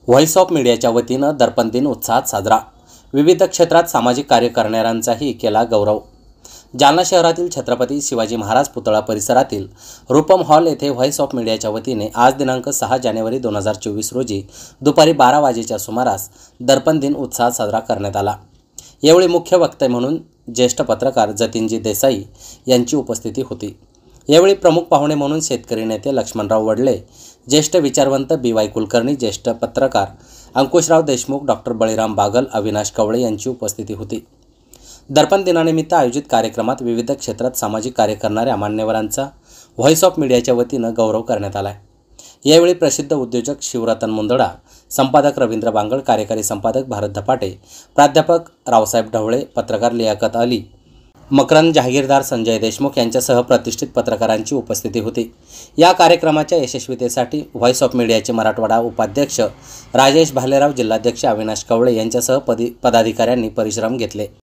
Voice of मीडियाच्या वतीनं दर्पण दिन उत्साहात साजरा। विविध क्षेत्रात सामाजिक कार्य करणाऱ्यांचाही केला गौरव। जालना शहरातील छत्रपती शिवाजी महाराज पुतळा परिसरातील रूपम हॉल येथे व्हॉइस ऑफ मीडियाच्या वतीने आज दिनांक 6 जानेवारी 2024 रोजी दुपारी 12 वाजेच्या सुमारास दर्पण दिन उत्साहात साजरा करण्यात आला। यावेळी मुख्य वक्ते म्हणून ज्येष्ठ पत्रकार जतीनजी देसाई यांची उपस्थिती होती। यावेळी प्रमुख पाहुणे म्हणून शेतकरी नेते लक्ष्मणराव वडले, ज्येष्ठ विचारवंत BY कुलकर्णी, ज्येष्ठ पत्रकार अंकुशराव देशमुख, डॉक्टर बळीराम बागल, अविनाश कवळे यांची उपस्थिती होती। दर्पण दिनानिमित्त आयोजित कार्यक्रमात विविध क्षेत्रात सामाजिक कार्य करणाऱ्या मान्यवरांचा व्हॉइस ऑफ मीडियाच्या वतीनं गौरव करण्यात आला। यावेळी प्रसिद्ध उद्योजक शिवरतन मुंदडा, संपादक रवींद्र बांगड, कार्यकारी संपादक भारत धपाटे, प्राध्यापक रावसाहेब ढवळे, पत्रकार लियाकत अली, मकरंद जहागीरदार, संजय देशमुख यांच्यासह प्रतिष्ठित पत्रकारांची उपस्थिती होती। या कार्यक्रमाच्या यशस्वीतेसाठी व्हॉइस ऑफ मीडियाचे मराठवाडा उपाध्यक्ष राजेश भालेराव, जिल्हाध्यक्ष अविनाश कवळे यांच्यासह पदाधिकाऱ्यांनी परिश्रम घेतले।